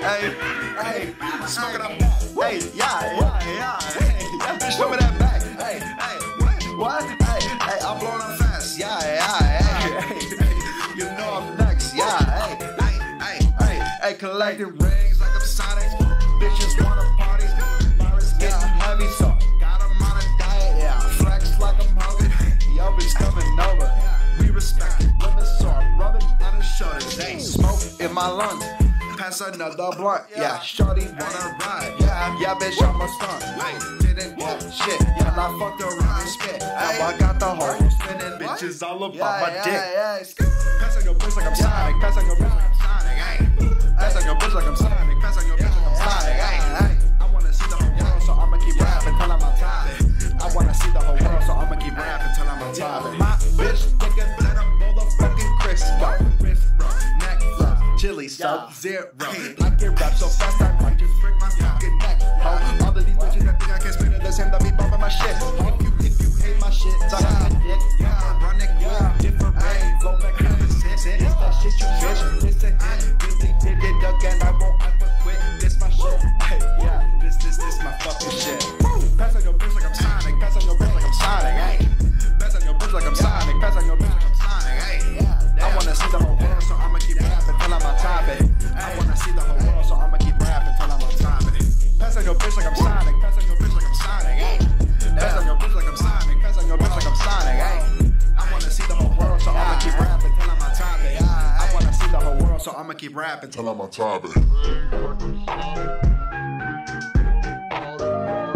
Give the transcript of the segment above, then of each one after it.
Hey, hey, smoking up. Hey, yeah. Hey, that bitch show me that back. Hey, what? Hey, I'm blowing up fast. Yeah. Hey, you know I'm next. Yeah, hey, collecting rings like I'm Sonic. Bitches wanna party. Virus getting heavy, so got 'em on a diet. Yeah, flex like I'm hungry. Yo, bitch coming over. We respect it. Women, so I'm rubbing on his shoulders. Hey, smoke in my lungs. Pass another blunt. Yeah, shorty wanna ride. Yeah, bitch, I'm a stunt. Didn't get shit. Yeah, I fucked around and spit. Now I got the whole spinning. Bitches all about my dick. Pass on your bitch like I'm Sonic. Pass on your bitch like I'm Sonic. Pass on your bitch like I'm Sonic. Pass on your bitch like I'm Sonic. I wanna see the whole world, so I'ma keep rapping till I'm on top. I wanna see the whole world, so I'ma keep rapping till I'm on top. My bitch thinking that I'm motherfucking Crisco. Neck flop, chili, Sub-Zero. I can rap so fast I might just break my fucking neck. All of these bitches that think I can spin it the same, that be bumping my shit. If you hate my shit, suck my dick. Run it quick, different way. Flow back in the sense. It's that shit you bitch. It's a hit. Really did it again. I won't ever quit. This my shit. Hey, yeah, this my fucking shit. Pass on your bitch like I'm Sonic. Pass on your bitch like I'm Sonic. Hey, pass on your bitch like I'm Sonic. Pass on your bitch like I'm Sonic. Hey, I wanna see the whole world, so I'ma keep rapping till I'm on top of it. I wanna see the whole world, so I'ma keep rapping till I'm on top of it. Pass on your bitch like I'm Sonic. Pass on your bitch like I'm Sonic. Hey, pass on your bitch like I'm Sonic. Pass on your bitch like I'm Sonic. Hey, I wanna see the whole world, so I'ma keep rapping till I'm on top of it. I wanna see the whole world, so I'ma keep rapping till I'm on top of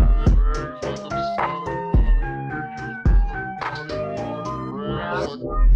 it.